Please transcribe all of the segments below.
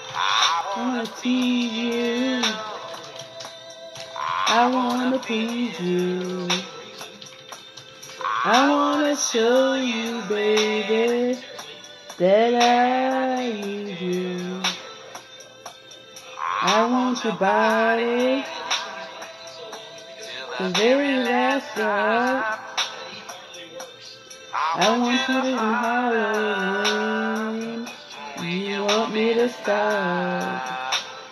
I wanna tease you. I wanna please you. I wanna show you, baby, that I need you. I want your body, the very last drop. I want you to holler when you want me to stop.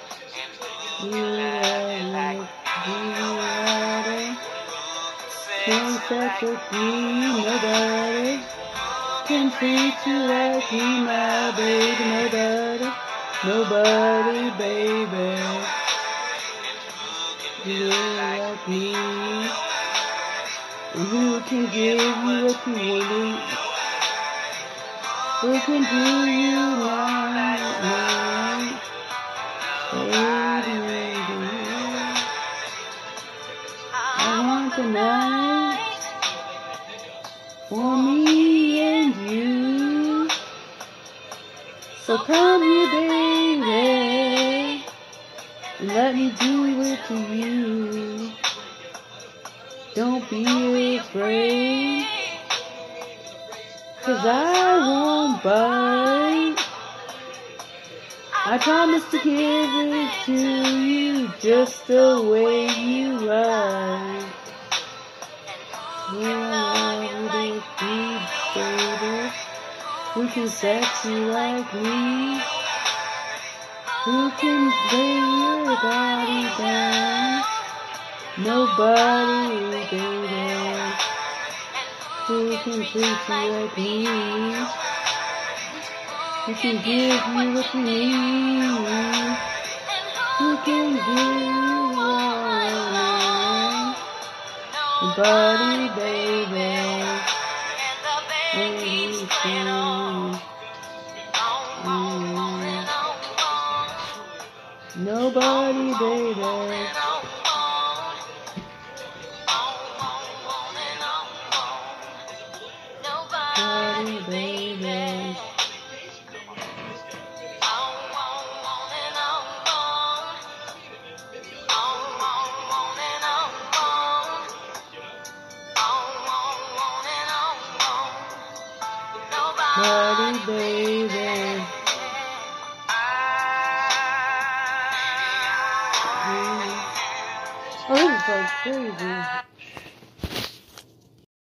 Can't touch with me, nobody can treat you like me, my baby, nobody, baby, do like me. Who can give you what you want? Who can do you right? I want the night for me and you. So come here, baby, and let me do it to you. Don't be afraid, 'cause I won't bite. I promise to give it to you just the way you like. Baby, who can sex you like me? Who can lay your body down? Nobody, baby. Who can treat you like me? Who can give you what you need? Who can give you all? Nobody, baby. Nobody, baby. Nobody, baby. Nobody, baby. Oh, this is so crazy.